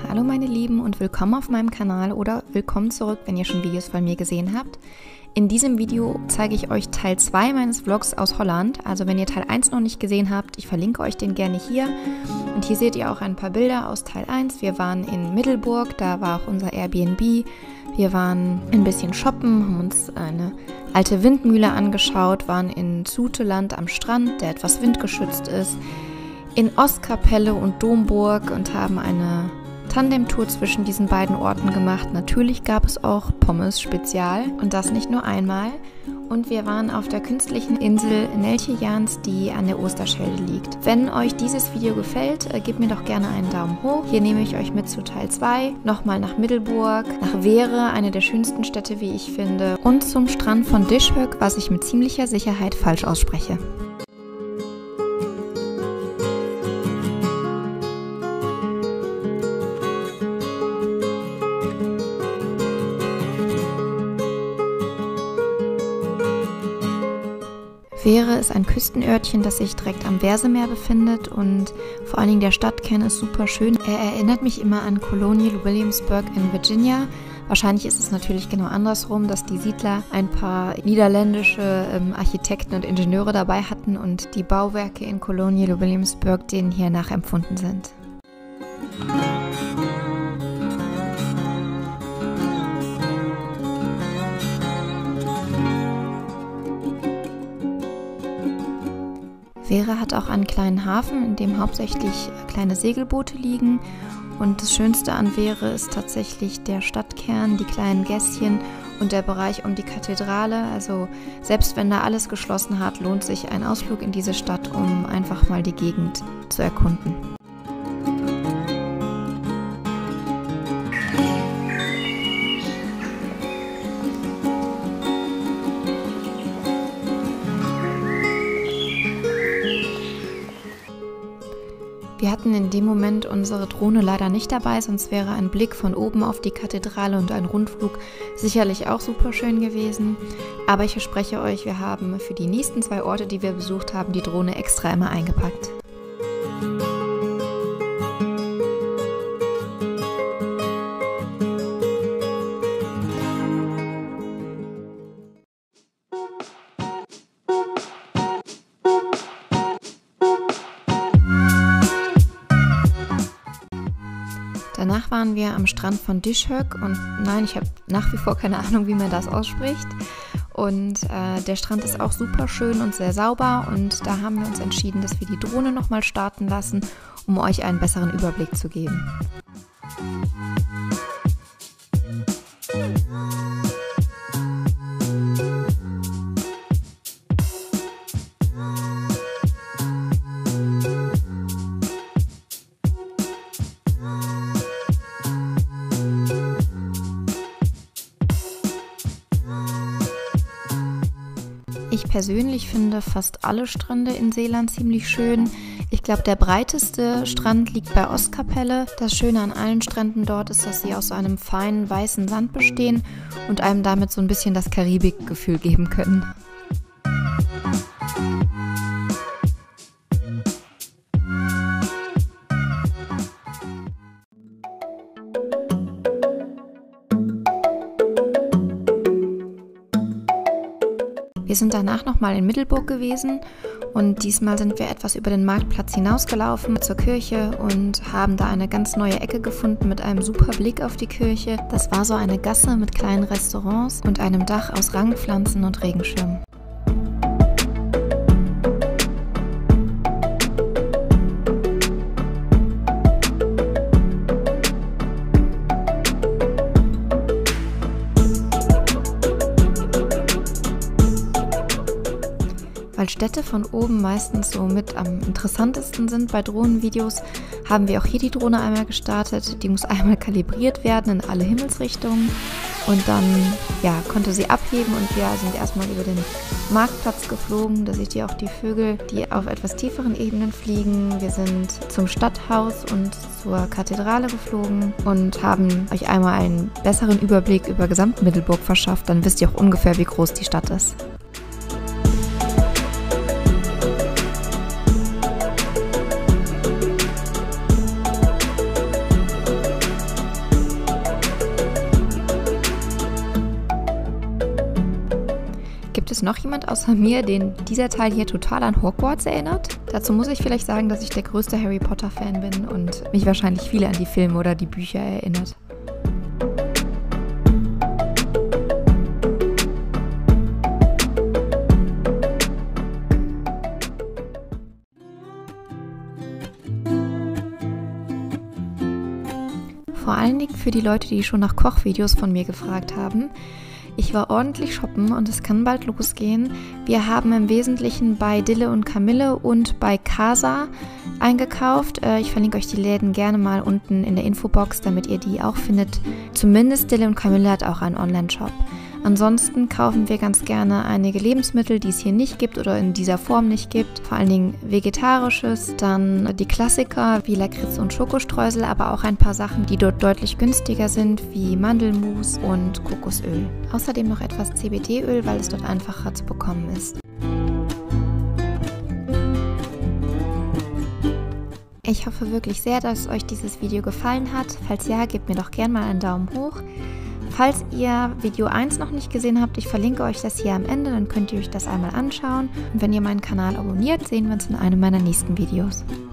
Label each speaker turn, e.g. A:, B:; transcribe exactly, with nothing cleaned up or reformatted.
A: Hallo meine Lieben und willkommen auf meinem Kanal oder willkommen zurück, wenn ihr schon Videos von mir gesehen habt. In diesem Video zeige ich euch Teil zwei meines Vlogs aus Holland. Also wenn ihr Teil eins noch nicht gesehen habt, ich verlinke euch den gerne hier. Und hier seht ihr auch ein paar Bilder aus Teil eins. Wir waren in Middelburg, da war auch unser Airbnb. Wir waren ein bisschen shoppen, haben uns eine alte Windmühle angeschaut, waren in Zuteland am Strand, der etwas windgeschützt ist, in Ostkapelle und Domburg und haben eine Tandemtour zwischen diesen beiden Orten gemacht. Natürlich gab es auch Pommes Spezial und das nicht nur einmal. Und wir waren auf der künstlichen Insel Neltje-Jans, die an der Oosterschelde liegt. Wenn euch dieses Video gefällt, äh, gebt mir doch gerne einen Daumen hoch. Hier nehme ich euch mit zu Teil zwei, nochmal nach Middelburg, nach Veere, eine der schönsten Städte, wie ich finde, und zum Strand von Dishhoek, was ich mit ziemlicher Sicherheit falsch ausspreche. Veere ist ein Küstenörtchen, das sich direkt am Versemeer befindet und vor allen Dingen der Stadtkern ist super schön. Er erinnert mich immer an Colonial Williamsburg in Virginia. Wahrscheinlich ist es natürlich genau andersrum, dass die Siedler ein paar niederländische ähm, Architekten und Ingenieure dabei hatten und die Bauwerke in Colonial Williamsburg denen hier nachempfunden sind. Veere hat auch einen kleinen Hafen, in dem hauptsächlich kleine Segelboote liegen. Und das Schönste an Veere ist tatsächlich der Stadtkern, die kleinen Gässchen und der Bereich um die Kathedrale. Also selbst wenn da alles geschlossen hat, lohnt sich ein Ausflug in diese Stadt, um einfach mal die Gegend zu erkunden. Wir hatten in dem Moment unsere Drohne leider nicht dabei, sonst wäre ein Blick von oben auf die Kathedrale und ein Rundflug sicherlich auch super schön gewesen. Aber ich verspreche euch, wir haben für die nächsten zwei Orte, die wir besucht haben, die Drohne extra immer eingepackt. Danach waren wir am Strand von Dishhoek und nein, ich habe nach wie vor keine Ahnung, wie man das ausspricht. Und äh, der Strand ist auch super schön und sehr sauber und da haben wir uns entschieden, dass wir die Drohne nochmal starten lassen, um euch einen besseren Überblick zu geben. Ich persönlich finde fast alle Strände in Seeland ziemlich schön. Ich glaube, der breiteste Strand liegt bei Ostkapelle. Das Schöne an allen Stränden dort ist, dass sie aus einem feinen weißen Sand bestehen und einem damit so ein bisschen das Karibikgefühl geben können. Wir sind danach nochmal in Middelburg gewesen und diesmal sind wir etwas über den Marktplatz hinausgelaufen zur Kirche und haben da eine ganz neue Ecke gefunden mit einem super Blick auf die Kirche. Das war so eine Gasse mit kleinen Restaurants und einem Dach aus Rangpflanzen und Regenschirmen. Weil Städte von oben meistens so mit am interessantesten sind bei Drohnenvideos, haben wir auch hier die Drohne einmal gestartet. Die muss einmal kalibriert werden in alle Himmelsrichtungen und dann ja, konnte sie abheben und wir sind erstmal über den Marktplatz geflogen. Da seht ihr auch die Vögel, die auf etwas tieferen Ebenen fliegen. Wir sind zum Stadthaus und zur Kathedrale geflogen und haben euch einmal einen besseren Überblick über Gesamt-Middelburg verschafft. Dann wisst ihr auch ungefähr, wie groß die Stadt ist. Gibt es noch jemand außer mir, den dieser Teil hier total an Hogwarts erinnert? Dazu muss ich vielleicht sagen, dass ich der größte Harry Potter-Fan bin und mich wahrscheinlich viele an die Filme oder die Bücher erinnert. Vor allen Dingen für die Leute, die schon nach Kochvideos von mir gefragt haben. Ich war ordentlich shoppen und es kann bald losgehen. Wir haben im Wesentlichen bei Dille und Kamille und bei Casa eingekauft. Ich verlinke euch die Läden gerne mal unten in der Infobox, damit ihr die auch findet. Zumindest Dille und Kamille hat auch einen Online-Shop. Ansonsten kaufen wir ganz gerne einige Lebensmittel, die es hier nicht gibt oder in dieser Form nicht gibt. Vor allen Dingen Vegetarisches, dann die Klassiker wie Lakritz und Schokostreusel, aber auch ein paar Sachen, die dort deutlich günstiger sind, wie Mandelmus und Kokosöl. Außerdem noch etwas C B D-Öl, weil es dort einfacher zu bekommen ist. Ich hoffe wirklich sehr, dass euch dieses Video gefallen hat. Falls ja, gebt mir doch gerne mal einen Daumen hoch. Falls ihr Video eins noch nicht gesehen habt, ich verlinke euch das hier am Ende, dann könnt ihr euch das einmal anschauen. Und wenn ihr meinen Kanal abonniert, sehen wir uns in einem meiner nächsten Videos.